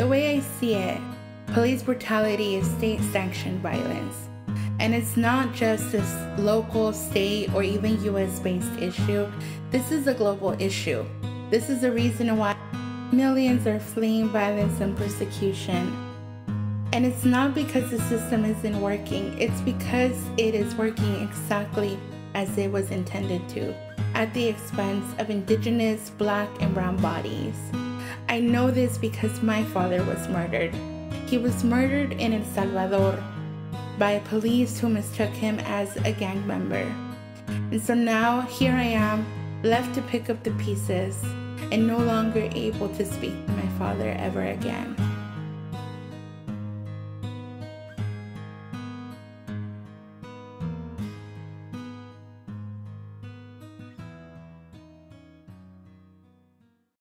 The way I see it, police brutality is state-sanctioned violence. And it's not just this local, state, or even US-based issue. This is a global issue. This is the reason why millions are fleeing violence and persecution. And it's not because the system isn't working. It's because it is working exactly as it was intended to, at the expense of indigenous, Black, and brown bodies. I know this because my father was murdered. He was murdered in El Salvador by police who mistook him as a gang member. And so now here I am, left to pick up the pieces and no longer able to speak to my father ever again.